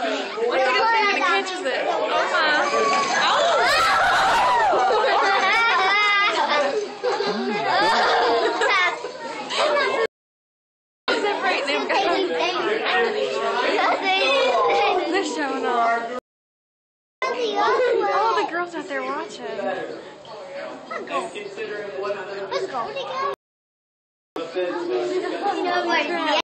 What's a good thing when it catches it? Separate them, guys. They're showing off. Oh, the girls out there watching. Let's go.